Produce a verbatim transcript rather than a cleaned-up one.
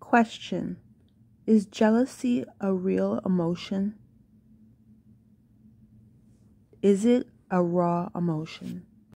Question: is jealousy a real emotion? Is it a raw emotion?